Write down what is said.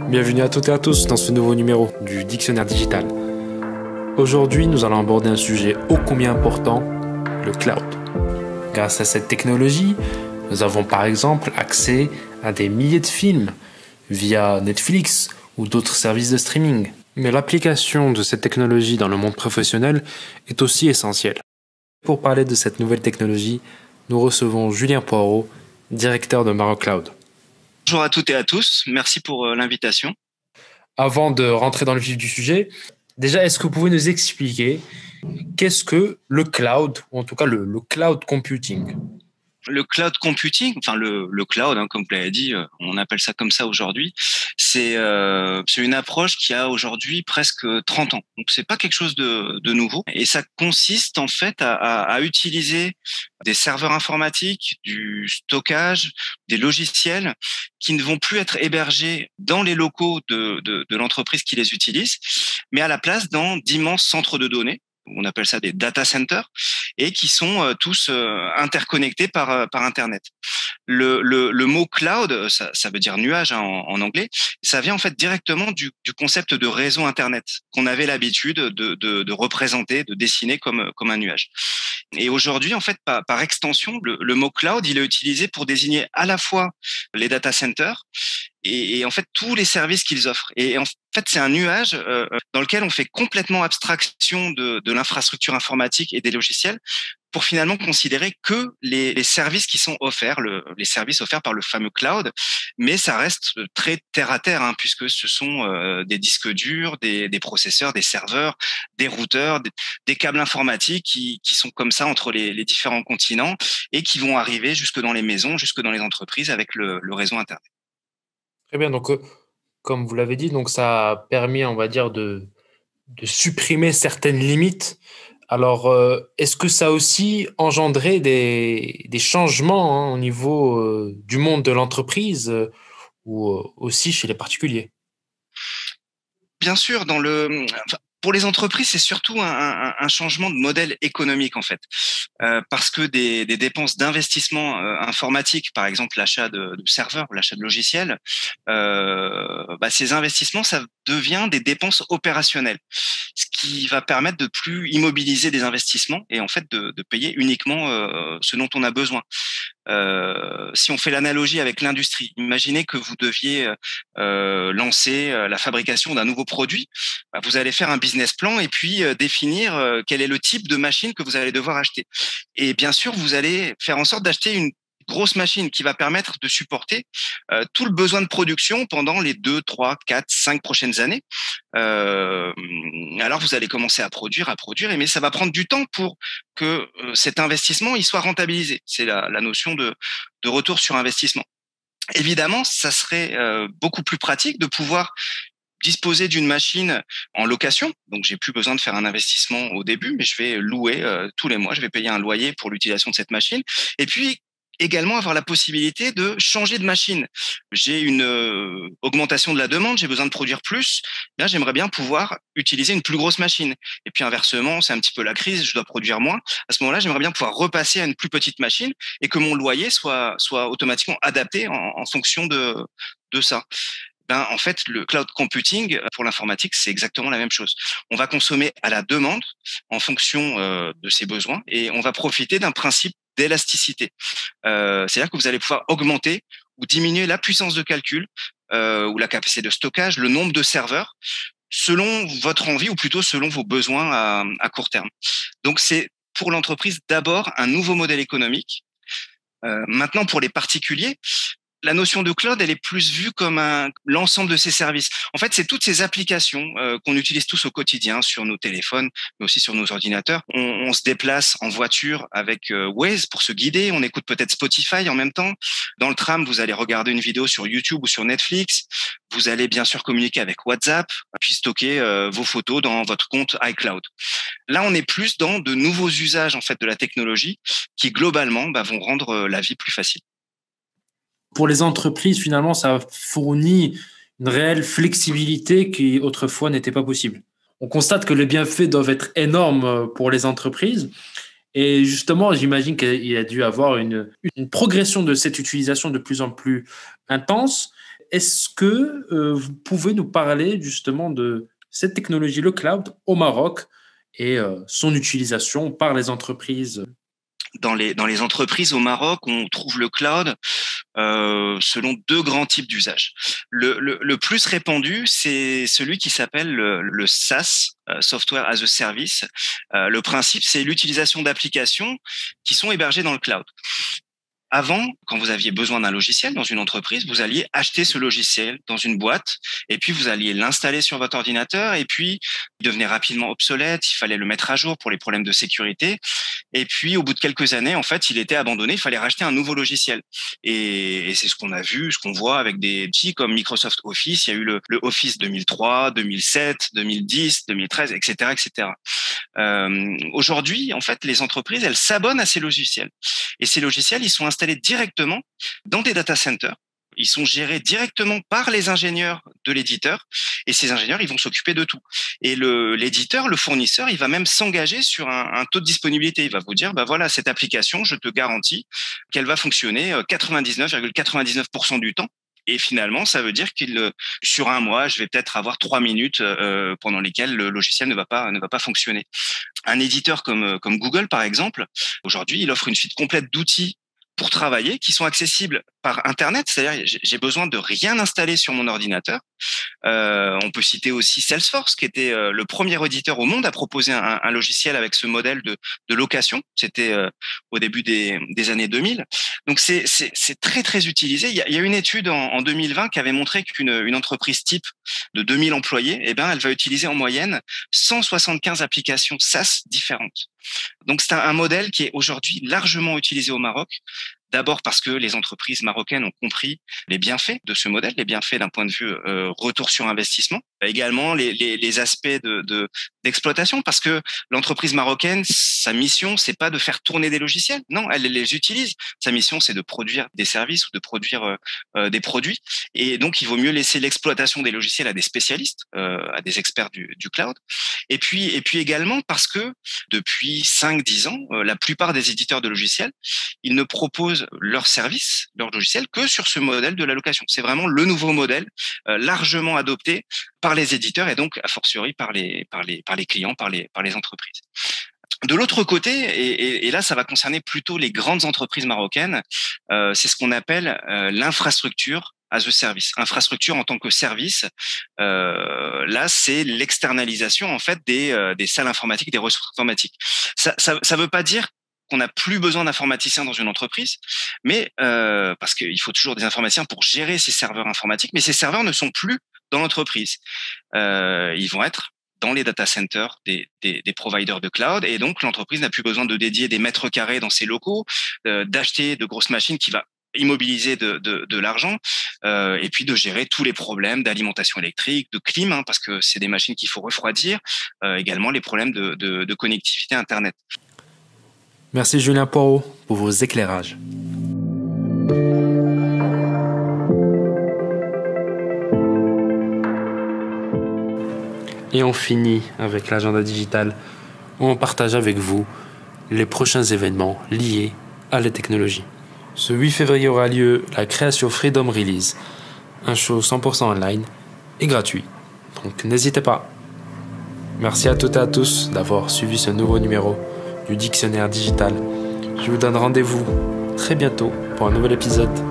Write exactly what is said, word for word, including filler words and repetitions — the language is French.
Bienvenue à toutes et à tous dans ce nouveau numéro du Dictionnaire Digital. Aujourd'hui, nous allons aborder un sujet ô combien important, le cloud. Grâce à cette technologie, nous avons par exemple accès à des milliers de films via Netflix ou d'autres services de streaming. Mais l'application de cette technologie dans le monde professionnel est aussi essentielle. Pour parler de cette nouvelle technologie, nous recevons Julien Poirot, directeur de Maro Cloud. Bonjour à toutes et à tous, merci pour euh, l'invitation. Avant de rentrer dans le vif du sujet, déjà, est-ce que vous pouvez nous expliquer qu'est-ce que le cloud, ou en tout cas le, le cloud computing ? Le cloud computing, enfin le, le cloud, hein, comme vous l'avez dit, euh, on appelle ça comme ça aujourd'hui, c'est, euh, c'est une approche qui a aujourd'hui presque trente ans. Donc c'est pas quelque chose de, de nouveau. Et ça consiste en fait à, à, à utiliser des serveurs informatiques, du stockage, des logiciels qui ne vont plus être hébergés dans les locaux de, de, de l'entreprise qui les utilise, mais à la place dans d'immenses centres de données. On appelle ça des data centers, et qui sont euh, tous euh, interconnectés par euh, par Internet. Le, le, le mot cloud, ça, ça veut dire nuage hein, en, en anglais. Ça vient en fait directement du, du concept de réseau Internet qu'on avait l'habitude de, de, de représenter, de dessiner comme comme un nuage. Et aujourd'hui, en fait, par, par extension, le, le mot cloud, il est utilisé pour désigner à la fois les data centers et, et en fait tous les services qu'ils offrent. Et en fait, c'est un nuage euh, dans lequel on fait complètement abstraction de, de l'infrastructure informatique et des logiciels pour finalement considérer que les, les services qui sont offerts, le, les services offerts par le fameux cloud, mais ça reste très terre à terre, hein, puisque ce sont euh, des disques durs, des, des processeurs, des serveurs, des routeurs, des, des câbles informatiques qui, qui sont comme ça entre les, les différents continents et qui vont arriver jusque dans les maisons, jusque dans les entreprises avec le, le réseau Internet. Très bien, donc euh, comme vous l'avez dit, donc ça a permis, on va dire, de, de supprimer certaines limites. Alors, euh, est-ce que ça a aussi engendré des, des changements hein, au niveau euh, du monde de l'entreprise euh, ou euh, aussi chez les particuliers ? Bien sûr, dans le, enfin, pour les entreprises, c'est surtout un, un, un changement de modèle économique en fait, euh, parce que des, des dépenses d'investissement euh, informatique, par exemple l'achat de, de serveurs, l'achat de logiciels, euh, bah, ces investissements, ça devient des dépenses opérationnelles, ce qui va permettre de plus immobiliser des investissements et en fait de, de payer uniquement euh, ce dont on a besoin. Euh, si on fait l'analogie avec l'industrie, imaginez que vous deviez euh, lancer la fabrication d'un nouveau produit. Bah, vous allez faire un business plan et puis euh, définir euh, quel est le type de machine que vous allez devoir acheter. Et bien sûr, vous allez faire en sorte d'acheter une grosse machine qui va permettre de supporter euh, tout le besoin de production pendant les deux, trois, quatre, cinq prochaines années. Euh, alors vous allez commencer à produire, à produire, mais ça va prendre du temps pour que euh, cet investissement il soit rentabilisé. C'est la, la notion de, de retour sur investissement. Évidemment, ça serait euh, beaucoup plus pratique de pouvoir disposer d'une machine en location. Donc, j'ai plus besoin de faire un investissement au début, mais je vais louer euh, tous les mois. Je vais payer un loyer pour l'utilisation de cette machine. Et puis, également avoir la possibilité de changer de machine. J'ai une euh, augmentation de la demande, j'ai besoin de produire plus. Là, j'aimerais bien pouvoir utiliser une plus grosse machine. Et puis inversement, c'est un petit peu la crise, je dois produire moins. À ce moment-là, j'aimerais bien pouvoir repasser à une plus petite machine et que mon loyer soit soit automatiquement adapté en, en fonction de de ça. Ben, en fait, le cloud computing pour l'informatique, c'est exactement la même chose. On va consommer à la demande en fonction euh, de ses besoins et on va profiter d'un principe d'élasticité. Euh, c'est-à-dire que vous allez pouvoir augmenter ou diminuer la puissance de calcul euh, ou la capacité de stockage, le nombre de serveurs, selon votre envie ou plutôt selon vos besoins à, à court terme. Donc, c'est pour l'entreprise d'abord un nouveau modèle économique. Euh, maintenant, pour les particuliers, la notion de cloud, elle est plus vue comme un, l'ensemble de ces services. En fait, c'est toutes ces applications euh, qu'on utilise tous au quotidien sur nos téléphones, mais aussi sur nos ordinateurs. On, on se déplace en voiture avec euh, Waze pour se guider. On écoute peut-être Spotify en même temps. Dans le tram, vous allez regarder une vidéo sur YouTube ou sur Netflix. Vous allez bien sûr communiquer avec WhatsApp, puis stocker euh, vos photos dans votre compte iCloud. Là, on est plus dans de nouveaux usages en fait de la technologie qui globalement bah, vont rendre euh, la vie plus facile. Pour les entreprises, finalement, ça fournit une réelle flexibilité qui autrefois n'était pas possible. On constate que les bienfaits doivent être énormes pour les entreprises. Et justement, j'imagine qu'il y a dû avoir une, une progression de cette utilisation de plus en plus intense. Est-ce que euh, vous pouvez nous parler justement de cette technologie, le cloud, au Maroc et euh, son utilisation par les entreprises? Dans les, dans les entreprises au Maroc, on trouve le cloud euh, selon deux grands types d'usages. Le, le, le plus répandu, c'est celui qui s'appelle le, le SaaS, euh, Software as a Service. Euh, le principe, c'est l'utilisation d'applications qui sont hébergées dans le cloud. Avant, quand vous aviez besoin d'un logiciel dans une entreprise, vous alliez acheter ce logiciel dans une boîte et puis vous alliez l'installer sur votre ordinateur et puis il devenait rapidement obsolète, il fallait le mettre à jour pour les problèmes de sécurité et puis au bout de quelques années, en fait, il était abandonné, il fallait racheter un nouveau logiciel. Et, et c'est ce qu'on a vu, ce qu'on voit avec des outils comme Microsoft Office, il y a eu le, le Office deux mille trois, deux mille sept, deux mille dix, deux mille treize, et cetera, et cetera. Euh, aujourd'hui, en fait, les entreprises, elles s'abonnent à ces logiciels. Et ces logiciels, ils sont installés directement dans des data centers. Ils sont gérés directement par les ingénieurs de l'éditeur et ces ingénieurs, ils vont s'occuper de tout. Et le, l'éditeur, le fournisseur, il va même s'engager sur un, un taux de disponibilité. Il va vous dire, bah voilà, cette application, je te garantis qu'elle va fonctionner quatre-vingt-dix-neuf virgule quatre-vingt-dix-neuf pour cent du temps. Et finalement, ça veut dire qu'il, sur un mois, je vais peut-être avoir trois minutes euh, pendant lesquelles le logiciel ne va pas ne va pas fonctionner. Un éditeur comme comme Google, par exemple, aujourd'hui, il offre une suite complète d'outils pour travailler qui sont accessibles par Internet. C'est-à-dire, j'ai besoin de rien installer sur mon ordinateur. Euh, on peut citer aussi Salesforce, qui était euh, le premier éditeur au monde à proposer un, un logiciel avec ce modèle de, de location. C'était euh, au début des, des années deux mille. Donc, c'est, c'est, c'est très, très utilisé. Il y a, il y a une étude en, en deux mille vingt qui avait montré qu'une une entreprise type de deux mille employés, eh ben, elle va utiliser en moyenne cent soixante-quinze applications SaaS différentes. Donc, c'est un, un modèle qui est aujourd'hui largement utilisé au Maroc. D'abord parce que les entreprises marocaines ont compris les bienfaits de ce modèle, les bienfaits d'un point de vue euh, retour sur investissement. Également les, les, les aspects de, de, d'exploitation, parce que l'entreprise marocaine, sa mission, c'est pas de faire tourner des logiciels. Non, elle les utilise. Sa mission, c'est de produire des services ou de produire euh, des produits. Et donc, il vaut mieux laisser l'exploitation des logiciels à des spécialistes, euh, à des experts du, du cloud. Et puis, et puis également parce que depuis cinq dix ans, euh, la plupart des éditeurs de logiciels, ils ne proposent leurs services, leurs logiciels, que sur ce modèle de la location. C'est vraiment le nouveau modèle, euh, largement adopté par les éditeurs et donc a fortiori par les par les par les clients, par les par les entreprises. De l'autre côté, et, et, et là ça va concerner plutôt les grandes entreprises marocaines, euh, c'est ce qu'on appelle euh, l'infrastructure as a service, infrastructure en tant que service. Euh, là, c'est l'externalisation en fait des euh, des salles informatiques, des ressources informatiques. Ça ça ça veut pas dire qu'on n'a plus besoin d'informaticiens dans une entreprise, mais euh, parce qu'il faut toujours des informaticiens pour gérer ces serveurs informatiques, mais ces serveurs ne sont plus dans l'entreprise. Euh, ils vont être dans les data centers des, des, des providers de cloud, et donc l'entreprise n'a plus besoin de dédier des mètres carrés dans ses locaux, euh, d'acheter de grosses machines qui va immobiliser de, de, de l'argent, euh, et puis de gérer tous les problèmes d'alimentation électrique, de clim, hein, parce que c'est des machines qu'il faut refroidir, euh, également les problèmes de, de, de connectivité Internet. Merci Julien Poirot pour vos éclairages. Et on finit avec l'agenda digital où on partage avec vous les prochains événements liés à la technologie. Ce huit février aura lieu la création Freedom Release, un show cent pour cent online et gratuit. Donc n'hésitez pas. Merci à toutes et à tous d'avoir suivi ce nouveau numéro du Dictionnaire Digital. Je vous donne rendez-vous très bientôt pour un nouvel épisode.